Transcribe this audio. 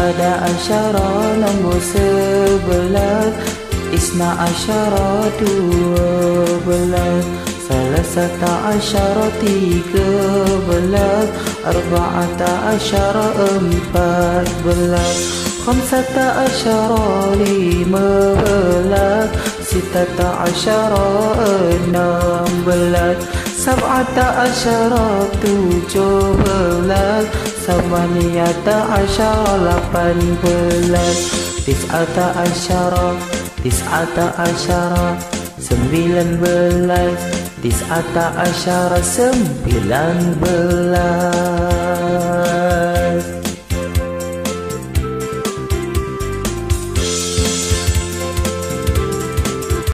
Ahada asyara nombor 11, Isna asyara 12, Salasata asyara 13, Arba'ata asyara 14, Khamsata asyara 15, Sittata asyara 16, Sab'ata asyara 17, Samaniyata asyara 18, Tis'ata asyara 19, Tis'ata asyara 19.